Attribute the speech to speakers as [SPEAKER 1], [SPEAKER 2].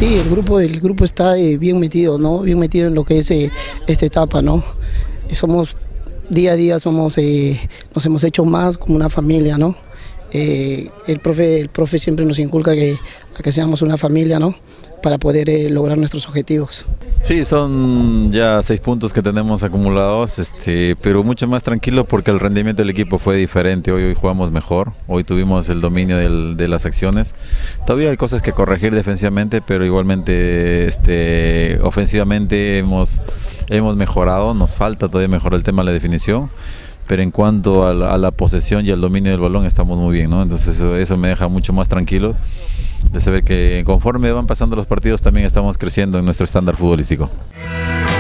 [SPEAKER 1] Sí, el grupo está bien metido, ¿no? Bien metido en lo que es esta etapa, ¿no? Somos, día a día somos, nos hemos hecho más como una familia, ¿no? El profe siempre nos inculca a que seamos una familia, ¿no? Para poder lograr nuestros objetivos.
[SPEAKER 2] Sí, son ya 6 puntos que tenemos acumulados, pero mucho más tranquilo porque el rendimiento del equipo fue diferente. Hoy jugamos mejor, hoy tuvimos el dominio de las acciones. Todavía hay cosas que corregir defensivamente, pero igualmente ofensivamente hemos mejorado. Nos falta todavía mejorar el tema de la definición, pero en cuanto a la posesión y al dominio del balón estamos muy bien, ¿no? Entonces eso me deja mucho más tranquilo de saber que conforme van pasando los partidos también estamos creciendo en nuestro estándar futbolístico.